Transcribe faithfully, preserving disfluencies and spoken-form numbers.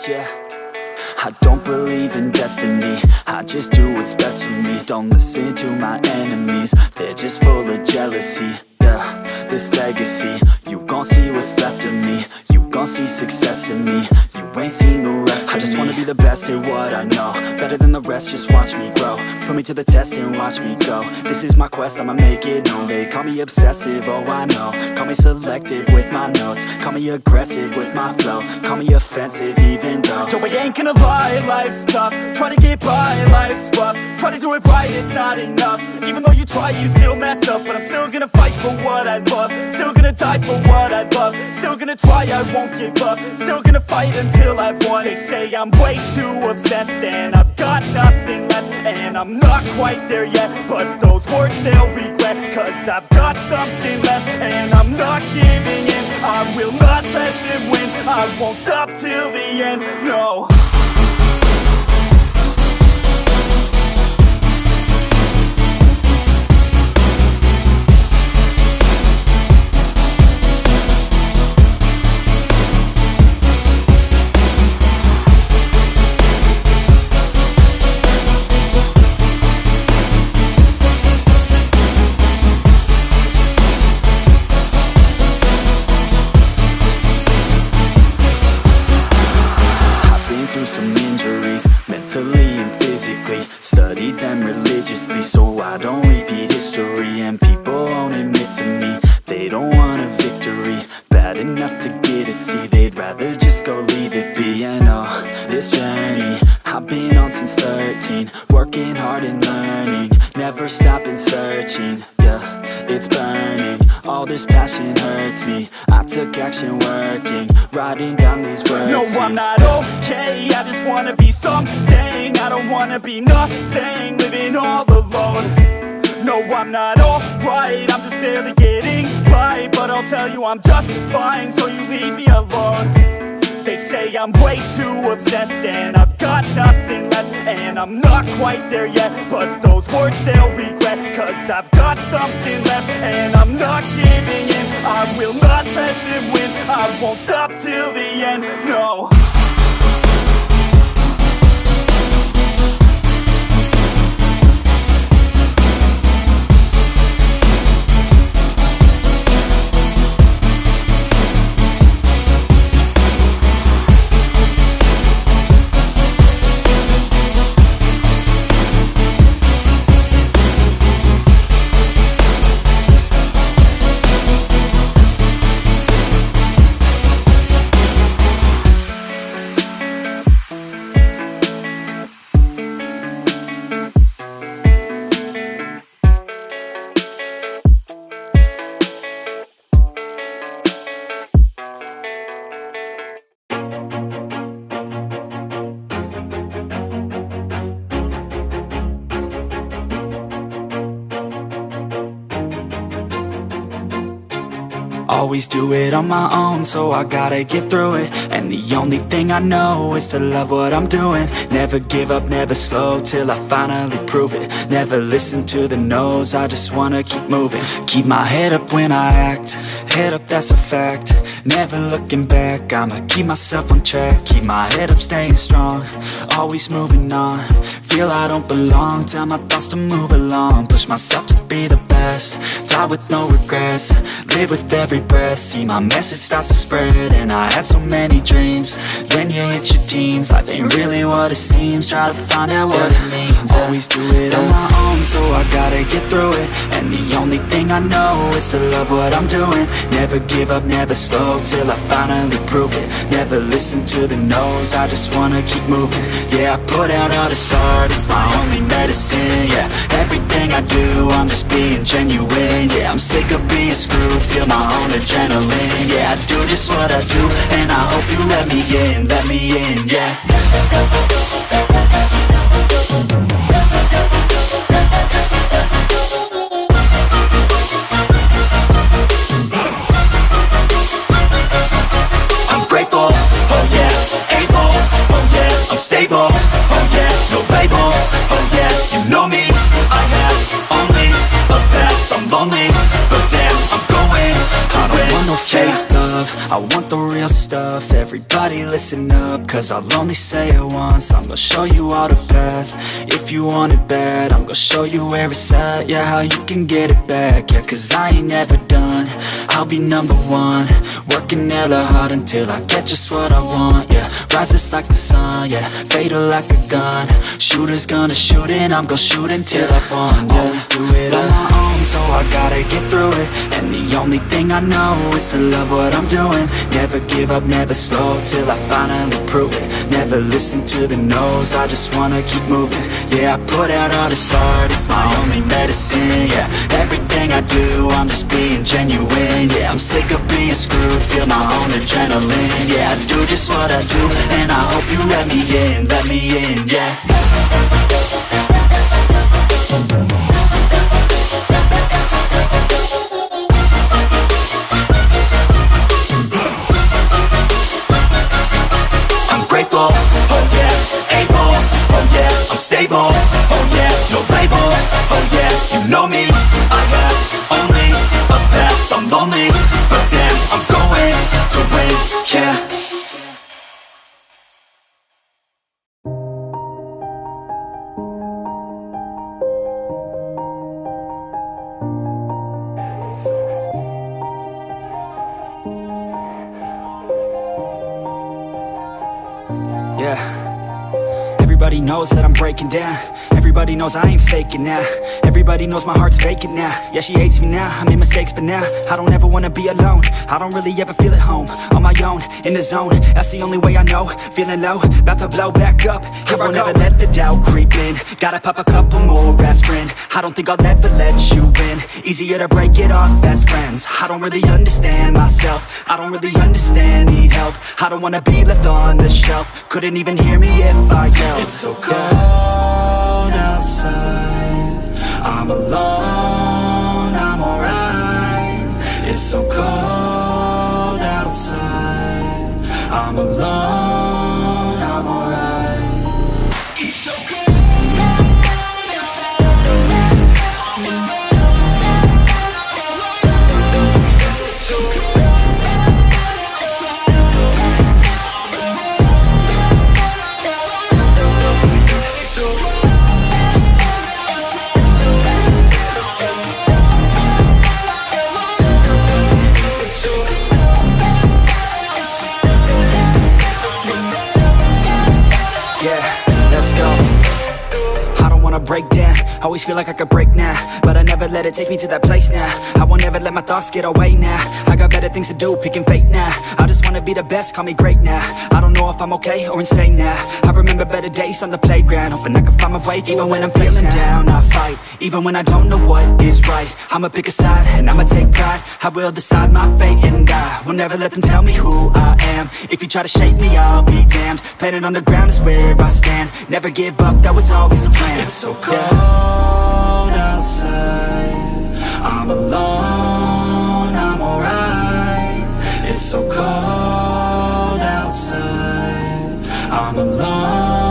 yeah. I don't believe in destiny, I just do what's best for me. Don't listen to my enemies, they're just full of jealousy. Yeah, this legacy, you gon' see what's left of me. You gon' see success in me, you ain't seen the rest of me. I just wanna be the best at what I know, better than the rest, just watch me grow. Put me to the test and watch me go. This is my quest, I'ma make it known. They call me obsessive, oh I know. Call me selective with my notes, call me aggressive with my flow. Call me offensive even though Yo, I ain't gonna lie, life's tough. Try to get by, life's rough. Try to do it right, it's not enough. Even though you try, you still mess up. But I'm still gonna fight for what I love, still gonna die for what I love, still gonna try, I won't give up, still gonna fight until I've won. They say I'm way too obsessed and I've got nothing left, and I'm not quite there yet, but those words they'll regret, cause I've got something left and I'm not giving in. I will not let them win, I won't stop till the end, no. Some injuries, mentally and physically. Studied them religiously so I don't repeat history. And people won't admit to me they don't want a victory bad enough to get a C. They'd rather just go leave it be. And oh, this journey I've been on since thirteen, working hard and learning, never stopping searching. Yeah, it's burning, all this passion hurts me. I took action working, writing down these words. No, I'm not okay, I just wanna be something. I don't wanna be nothing, living all alone. No, I'm not alright, I'm just barely getting by. But I'll tell you I'm just fine, so you leave me alone. They say I'm way too obsessed and I've got nothing left, and I'm not quite there yet, but those words they'll regret, cause I've got something left and I'm not giving in. I will not let them win, I won't stop till the end, no. Always do it on my own, so I gotta get through it. And the only thing I know is to love what I'm doing. Never give up, never slow, till I finally prove it. Never listen to the no's, I just wanna keep moving. Keep my head up when I act, head up, that's a fact. Never looking back, I'ma keep myself on track. Keep my head up, staying strong, always moving on. Feel I don't belong, tell my thoughts to move along. Push myself to be the best, die with no regrets. Live with every breath, see my message start to spread. And I had so many dreams, then you hit your teens. Life ain't really what it seems, try to find out what it means. Always do it on my own, so I gotta get through it. And the only thing I know is to love what I'm doing. Never give up, never slow, till I finally prove it. Never listen to the no's, I just wanna keep moving. Yeah, I put out all this art, it's my only medicine. Yeah, everything I do, I'm just being genuine. Yeah, I'm sick of being screwed, feel my own adrenaline. Yeah, I do just what I do, and I hope you let me in, let me in, yeah. I'm grateful, oh yeah, able, oh yeah, I'm stable, oh yeah, no label, oh yeah, you know me, I have only a path, I'm lonely, but damn, I'm going to win. I don't want no fake love, love, I want the real stuff. Everybody listen up, cause I'll only say it once. I'm gonna show you all the path. If you want it bad, I'm gonna show you where it's at. Yeah, how you can get it back. Yeah, cause I ain't never done, I'll be number one. Working hella hard until I get just what I want. Yeah, rises like the sun, yeah, fatal like a gun. Shooters gonna shoot and I'm gonna shoot until I won. Yeah, always do it on my own, so I gotta get through it. And the only thing I know is to love what I'm doing. Never give up, never slow, till I finally prove it. Never listen to the no's, I just wanna keep moving. Yeah, I put out all this art, it's my only medicine. Yeah, everything I do, I'm just being genuine. Yeah, I'm sick of being screwed, feel my own adrenaline. Yeah, I do just what I do, and I hope you let me in, let me in, yeah. Grateful, oh yeah, able, oh yeah, I'm stable, oh yeah, no label, oh yeah, you know me, I have only a path, I'm lonely, but damn, I'm going to win, yeah. Yeah, everybody knows that I'm breaking down. Everybody knows I ain't faking now. Everybody knows my heart's vacant now. Yeah, she hates me now, I made mistakes but now I don't ever wanna be alone. I don't really ever feel at home. On my own, in the zone, that's the only way I know. Feeling low, about to blow back up. Here I won't ever let the doubt creep in. Gotta pop a couple more aspirin. I don't think I'll ever let you in. Easier to break it off as friends. I don't really understand myself, I don't really understand, need help. I don't wanna be left on the shelf. Couldn't even hear me if I yelled. It's so cold outside, I'm alone, I'm alright. It's so cold outside, I'm alone, I'm alright. It's so cold. Break down, always feel like I could break now, but I never let it take me to that place now. I won't ever let my thoughts get away now. I got better things to do, picking fate now. I just wanna be the best, call me great now. I don't know if I'm okay or insane now. I remember better days on the playground, hoping I can find my way even when I'm feeling down. I fight, even when I don't know what is right. I'ma pick a side, and I'ma take pride. I will decide my fate, and I will never let them tell me who I am. If you try to shape me, I'll be damned. Planet on the ground is where I stand. Never give up, that was always the plan. It's so cold outside, I'm alone, I'm alright. It's so cold outside, I'm alone.